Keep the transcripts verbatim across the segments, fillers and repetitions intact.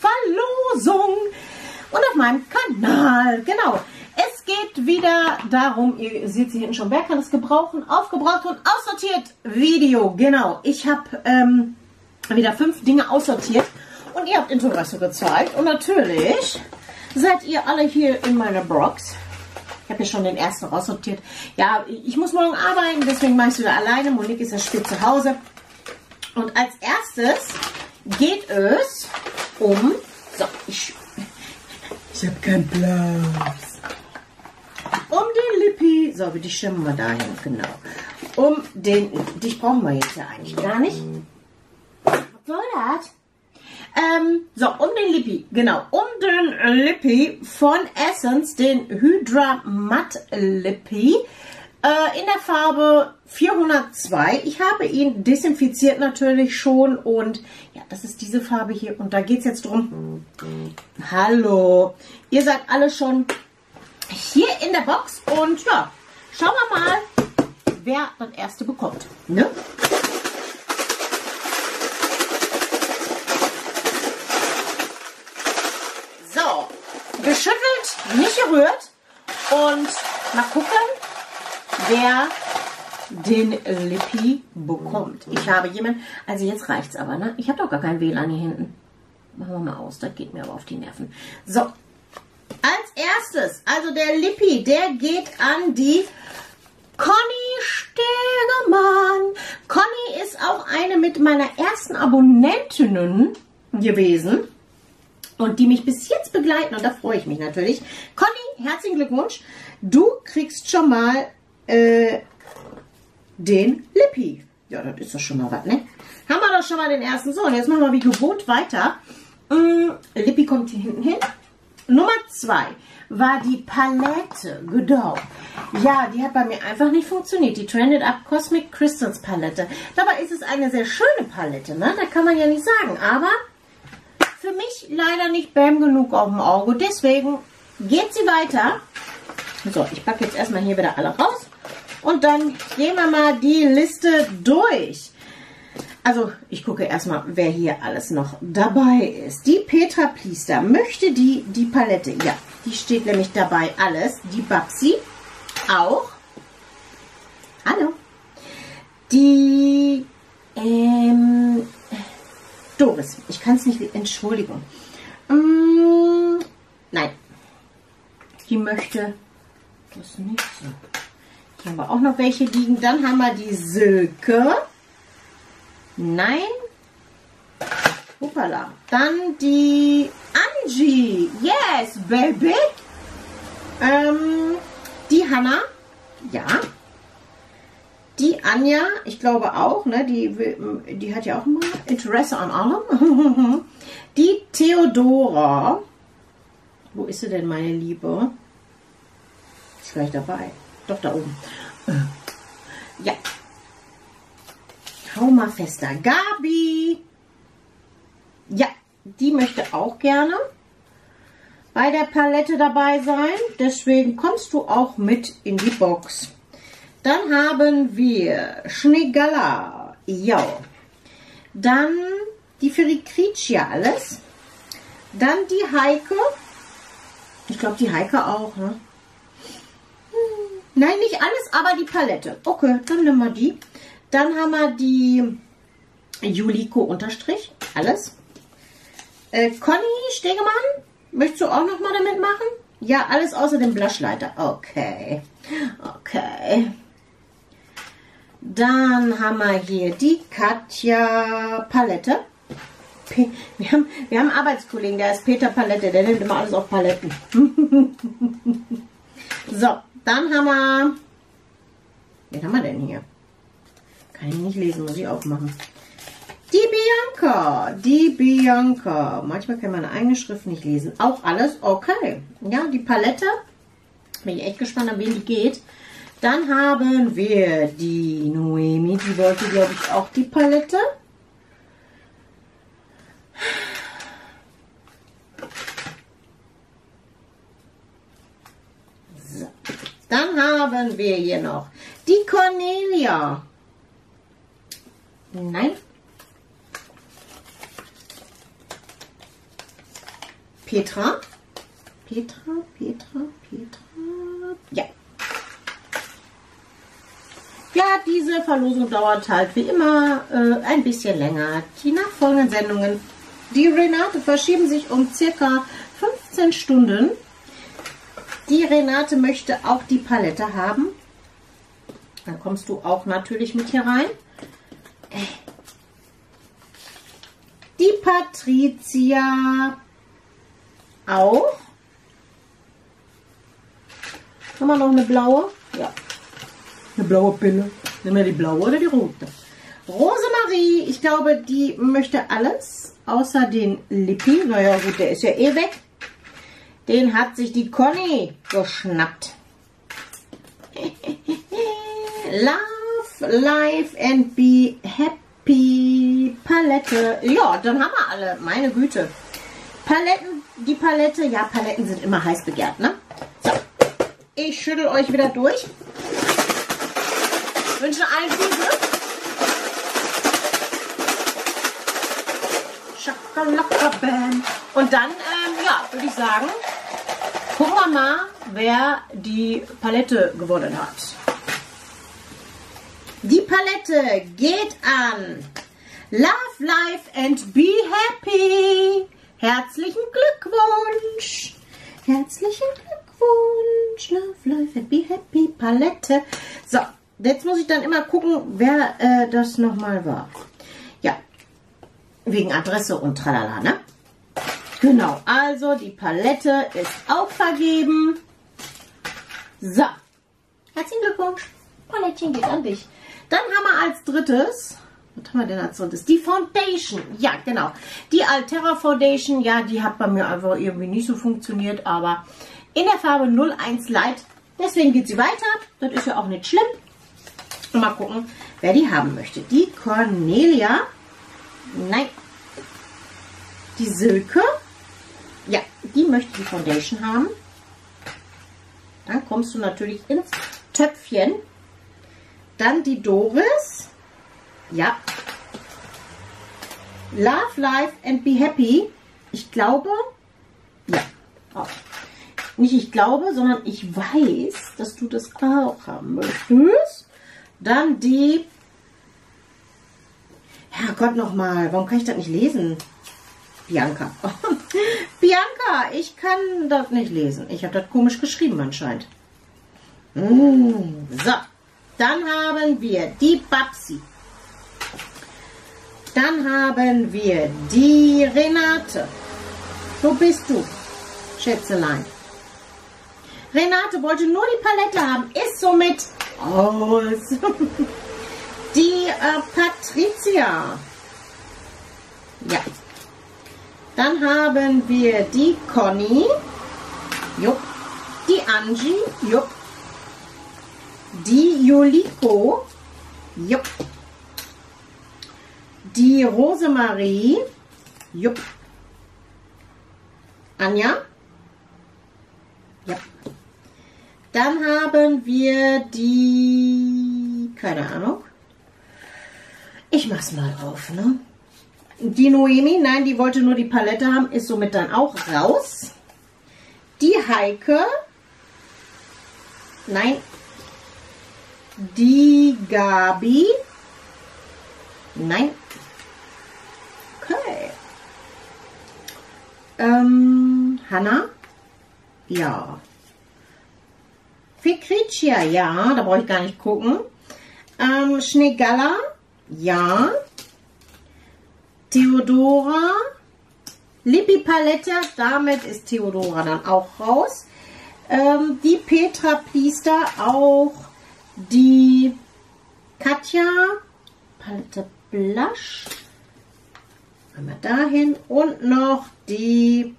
Verlosung und auf meinem Kanal. Genau. Es geht wieder darum, ihr seht sie hinten schon, wer kann es gebrauchen? Aufgebraucht und aussortiert Video. Genau. Ich habe ähm, wieder fünf Dinge aussortiert und ihr habt Interesse gezeigt. Und natürlich seid ihr alle hier in meiner Box. Ich habe ja schon den ersten raussortiert. Ja, ich muss morgen arbeiten, deswegen mache ich es wieder alleine. Monique ist ja spät zu Hause. Und als erstes geht es um... So, ich... Ich habe keinen Platz. Um den Lippi. So, die stimmen wir dahin, genau. Um den... Dich brauchen wir jetzt ja eigentlich gar nicht. Was soll das? Ähm, so, um den Lippi, genau, um den Lippi von Essence, den Hydra Matte Lippi, äh, in der Farbe vierhundertzwei. Ich habe ihn desinfiziert natürlich schon und ja, das ist diese Farbe hier und da geht es jetzt drum. Hallo, ihr seid alle schon hier in der Box und ja, schauen wir mal, wer das erste bekommt, ne? Geschüttelt, nicht gerührt und mal gucken, wer den Lippi bekommt. Ich habe jemanden, also jetzt reicht es aber, ne? Ich habe doch gar kein W L A N hier hinten. Machen wir mal aus, das geht mir aber auf die Nerven. So, als erstes, also der Lippi, der geht an die Conny Stegemann. Conny ist auch eine mit meiner ersten Abonnentinnen gewesen. Und die mich bis jetzt begleiten. Und da freue ich mich natürlich. Conny, herzlichen Glückwunsch. Du kriegst schon mal äh, den Lippi. Ja, das ist doch schon mal was, ne? Haben wir doch schon mal den ersten. So, und jetzt machen wir wie gewohnt weiter. Mm, Lippi kommt hier hinten hin. Nummer zwei war die Palette. Genau. Ja, die hat bei mir einfach nicht funktioniert. Die Trended Up Cosmic Crystals Palette. Dabei ist es eine sehr schöne Palette, ne? Da kann man ja nicht sagen. Aber... für mich leider nicht Bam genug auf dem Auge. Deswegen geht sie weiter. So, ich packe jetzt erstmal hier wieder alle raus. Und dann gehen wir mal die Liste durch. Also, ich gucke erstmal, wer hier alles noch dabei ist. Die Petra Pliester möchte die, die Palette. Ja, die steht nämlich dabei alles. Die Babsi auch. Hallo. Die, ähm... Doris, ich kann es nicht, Entschuldigung. Mm, nein. Die möchte das nicht so. Hier haben wir auch noch welche liegen. Dann haben wir die Silke. Nein. Hoppala. Dann die Angie. Yes, baby. Ähm, die Hanna. Ja. Die Anja, ich glaube auch, ne, die, die hat ja auch immer Interesse an allem. Die Theodora. Wo ist sie denn, meine Liebe? Ist gleich dabei. Doch, da oben. Ja. Hau mal fester. Gabi. Ja, die möchte auch gerne bei der Palette dabei sein. Deswegen kommst du auch mit in die Box. Dann haben wir Schnegala, ja. Dann die Ferricriccia alles. Dann die Heike. Ich glaube, die Heike auch, ne? Hm. Nein, nicht alles, aber die Palette. Okay, dann nehmen wir die. Dann haben wir die Juliko Unterstrich, alles. Äh, Conny Stegemann, möchtest du auch noch mal damit machen? Ja, alles außer dem Blushleiter. Okay, okay. Dann haben wir hier die Katja Palette. Wir haben, wir haben einen Arbeitskollegen, der ist Peter Palette, der nimmt immer alles auf Paletten. So, dann haben wir... Wen haben wir denn hier? Kann ich nicht lesen, muss ich aufmachen. Die Bianca, die Bianca. Manchmal kann man eine eigene Schrift nicht lesen. Auch alles okay. Ja, die Palette. Bin ich echt gespannt, an wen die geht. Dann haben wir die Noemi, die wollte, glaube ich, auch die Palette. So. Dann haben wir hier noch die Cornelia. Nein. Petra. Petra, Petra, Petra. Ja. Ja, diese Verlosung dauert halt wie immer äh, ein bisschen länger. Die nachfolgenden Sendungen, die Renate, verschieben sich um circa fünfzehn Stunden. Die Renate möchte auch die Palette haben. Dann kommst du auch natürlich mit hier rein. Die Patricia auch. Haben wir noch eine blaue? Ja. Eine blaue Pille. Nehmen wir die blaue oder die rote? Rosemarie, ich glaube, die möchte alles, außer den Lippi. Naja gut, der ist ja eh weg. Den hat sich die Conny geschnappt. Love, life and be happy. Palette. Ja, dann haben wir alle. Meine Güte. Paletten, die Palette. Ja, Paletten sind immer heiß begehrt, ne? So. Ich schüttel euch wieder durch. Wünsche allen Gute. Schakalaka-Bam. Und dann, ähm, ja, würde ich sagen, gucken wir mal, wer die Palette gewonnen hat. Die Palette geht an Love, Life and Be Happy. Herzlichen Glückwunsch. Herzlichen Glückwunsch. Love, Life and Be Happy. Palette. So. Jetzt muss ich dann immer gucken, wer äh, das nochmal war. Ja, wegen Adresse und tralala, ne? Genau, also die Palette ist auch vergeben. So, herzlichen Glückwunsch. Palettchen geht an dich. Dann haben wir als drittes, was haben wir denn als drittes? Die Foundation. Ja, genau. Die Altera Foundation, ja, die hat bei mir einfach irgendwie nicht so funktioniert, aber in der Farbe null eins Light. Deswegen geht sie weiter. Das ist ja auch nicht schlimm. Mal gucken, wer die haben möchte. Die Cornelia. Nein. Die Silke. Ja, die möchte die Foundation haben. Dann kommst du natürlich ins Töpfchen. Dann die Doris. Ja. Love, Life and Be Happy. Ich glaube, ja. Oh. Nicht ich glaube, sondern ich weiß, dass du das auch haben möchtest. Dann die, Herrgott nochmal, warum kann ich das nicht lesen? Bianca. Bianca, ich kann das nicht lesen. Ich habe das komisch geschrieben anscheinend. Mm, so, dann haben wir die Babsi. Dann haben wir die Renate. Wo bist du, Schätzelein? Renate wollte nur die Palette haben, ist somit aus. Die äh, Patricia. Ja. Dann haben wir die Conny. Jupp. Die Angie. Jupp. Die Juliko. Jupp. Die Rosemarie. Jupp. Anja. Ja. Dann haben wir die, keine Ahnung, ich mach's mal auf, ne? Die Noemi, nein, die wollte nur die Palette haben, ist somit dann auch raus. Die Heike, nein. Die Gabi, nein. Okay. Ähm, Hanna, ja. Fikricia, ja, da brauche ich gar nicht gucken. Ähm, Schneegalla, ja. Theodora. Lippi Palette, damit ist Theodora dann auch raus. Ähm, die Petra Pliester auch. Die Katja. Palette Blush. Einmal dahin. Und noch die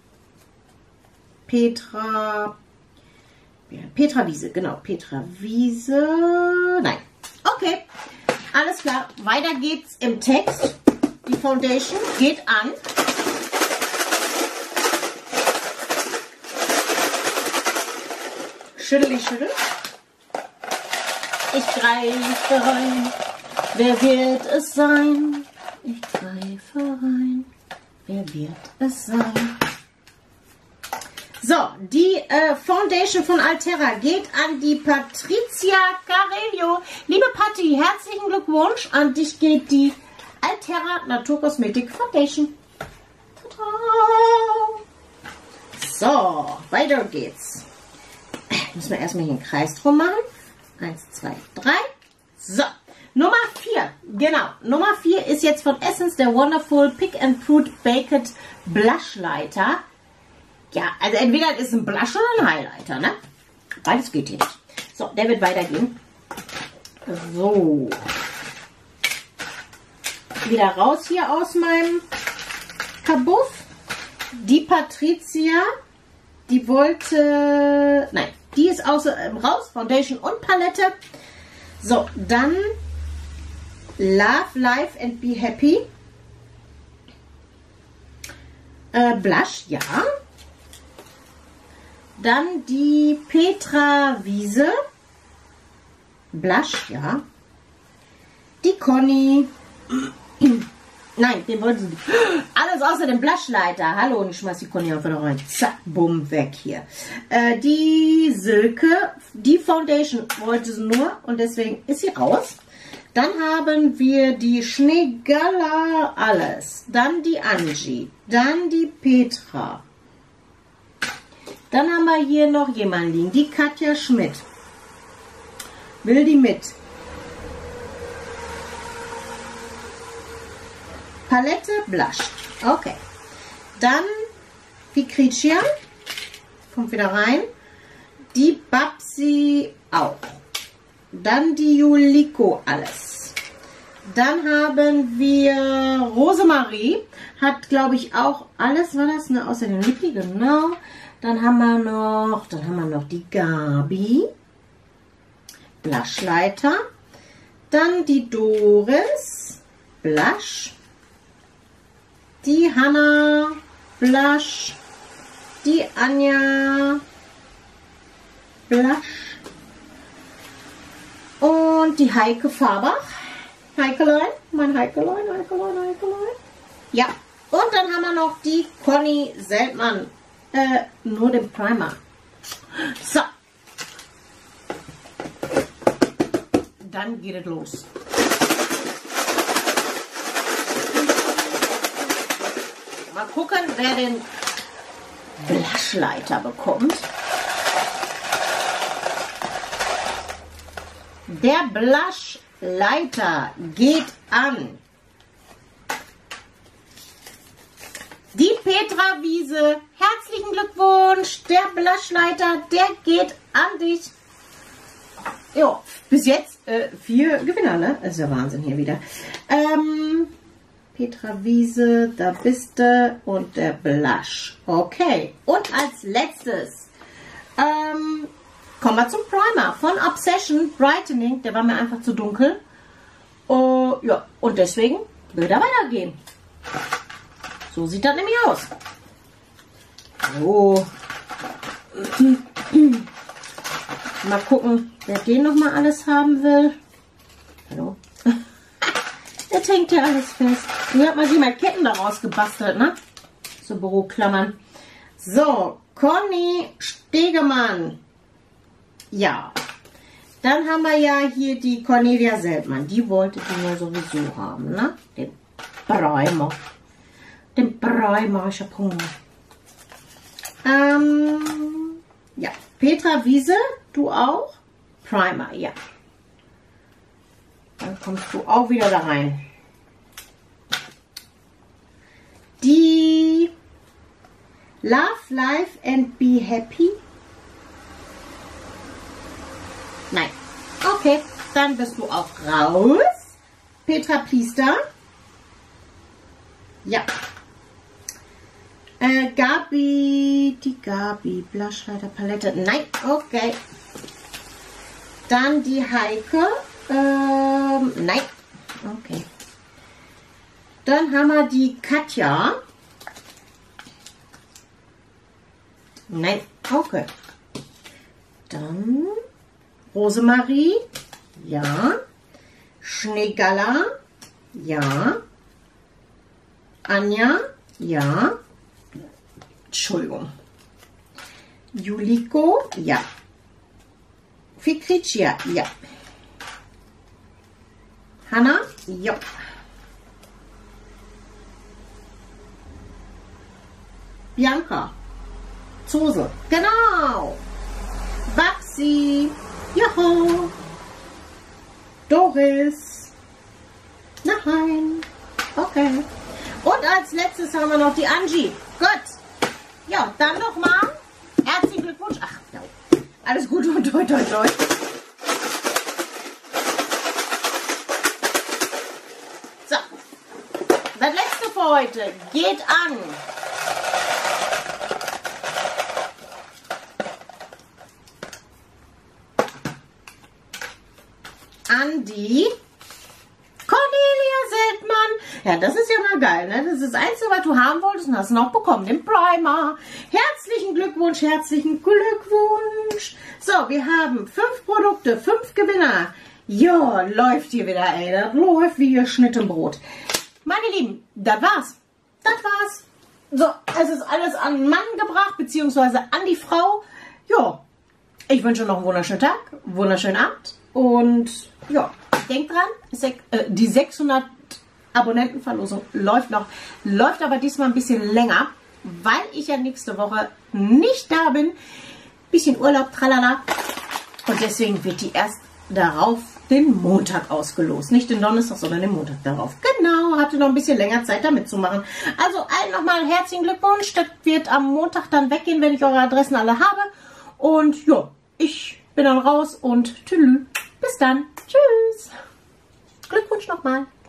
Petra Petra Wiese, genau, Petra Wiese, nein, okay, alles klar, weiter geht's im Text, die Foundation geht an, schüttel, ich schüttel, ich greife rein, wer wird es sein, ich greife rein, wer wird es sein, So, die äh, Foundation von Altera geht an die Patricia Carello. Liebe Patti, herzlichen Glückwunsch. An dich geht die Altera Naturkosmetik Foundation. Tada! So, weiter geht's. Müssen wir erstmal hier einen Kreis drum machen. Eins, zwei, drei. So, Nummer vier. Genau, Nummer vier ist jetzt von Essence der Wonderful Pick and Fruit Baked Blushlighter. Ja, also entweder ist ein Blush oder ein Highlighter, ne? Beides geht hier nicht. So, der wird weitergehen. So. Wieder raus hier aus meinem Kabuff. Die Patricia, die wollte, nein, die ist außer, äh, raus, Foundation und Palette. So, dann Love, Life and Be Happy. Äh, Blush, ja. Dann die Petra Wiese. Blush, ja. Die Conny. Nein, den wollten sie nicht. Alles außer dem Blushlighter. Hallo, und ich schmeiß die Conny einfach noch rein. Zack, bumm, weg hier. Äh, die Silke, die Foundation wollte sie nur und deswegen ist sie raus. Dann haben wir die Schneegala alles. Dann die Angie. Dann die Petra. Dann haben wir hier noch jemanden liegen. Die Katja Schmidt. Will die mit? Palette Blush. Okay. Dann die Kritschian. Kommt wieder rein. Die Babsi auch. Dann die Juliko alles. Dann haben wir Rosemarie. Hat, glaube ich, auch alles. War das, ne? Außer den Lippi, genau. Dann haben wir noch, dann haben wir noch die Gabi. Blushleiter. Dann die Doris. Blush. Die Hanna. Blush. Die Anja. Blush. Und die Heike Fabach. Heikelein. Mein Heikelein, Heikelein, Heikelein. Ja. Und dann haben wir noch die Conny Seltmann. Äh, nur den Primer. So. Dann geht es los. Mal gucken, wer den Blushlighter bekommt. Der Blushlighter geht an die Petra Wiese. Herzlichen Glückwunsch. Der Blushlighter, der geht an dich. Ja, bis jetzt äh, vier Gewinner, ne? Das ist ja Wahnsinn hier wieder. Ähm, Petra Wiese, da bist du. Und der Blush. Okay. Und als letztes ähm, kommen wir zum Primer von Obsession Brightening. Der war mir einfach zu dunkel. Uh, ja, und deswegen wird er weitergehen. So sieht das nämlich aus. So. Mal gucken, wer den noch mal alles haben will. Hallo. Jetzt hängt ja alles fest. Hier hat man sich mal Ketten daraus gebastelt, ne? So Büroklammern. So, Conny Stegemann. Ja. Dann haben wir ja hier die Cornelia Seltmann. Die wollte die ja sowieso haben, ne? Den Primer. Den Primer, ich hab Hunger. Ähm, ja. Petra Wiese, du auch? Primer, ja. Dann kommst du auch wieder da rein. Die Love, Life and Be Happy. Nein. Okay, dann bist du auch raus. Petra Pliester. Ja. Äh, Gabi, die Gabi, Blushlighter Palette. Nein, okay. Dann die Heike. Ähm, nein. Okay. Dann haben wir die Katja. Nein, okay. Dann Rosemarie. Ja. Schneegala. Ja. Anja. Ja. Entschuldigung. Juliko, ja. Fikricia, ja. Hanna, ja. Bianca, Zose, genau. Baxi, Joho. Doris, nein. Okay. Und als letztes haben wir noch die Angie. Gut. Ja, dann nochmal. Herzlichen Glückwunsch. Ach, ja. Alles Gute und toi, toi, toi. So. Das letzte für heute geht an. An die Cornelia Seltmann. Ja, das ist ja mal geil, ne? Das ist das Einzige, was du haben wolltest und hast noch bekommen, den Primer. Herzlichen Glückwunsch, herzlichen Glückwunsch. So, wir haben fünf Produkte, fünf Gewinner. Ja, läuft hier wieder, ey. Das läuft wie geschnitten Brot. Meine Lieben, das war's. Das war's. So, es ist alles an den Mann gebracht, beziehungsweise an die Frau. Ja, ich wünsche noch einen wunderschönen Tag, wunderschönen Abend. Und ja, denkt dran, die sechshundert Abonnentenverlosung läuft noch, läuft aber diesmal ein bisschen länger, weil ich ja nächste Woche nicht da bin. Bisschen Urlaub, tralala. Und deswegen wird die erst darauf den Montag ausgelost. Nicht den Donnerstag, sondern den Montag darauf. Genau, hatte noch ein bisschen länger Zeit da mitzumachen. Also allen nochmal herzlichen Glückwunsch. Das wird am Montag dann weggehen, wenn ich eure Adressen alle habe. Und ja, ich bin dann raus und tschüss. Bis dann. Tschüss. Glückwunsch nochmal.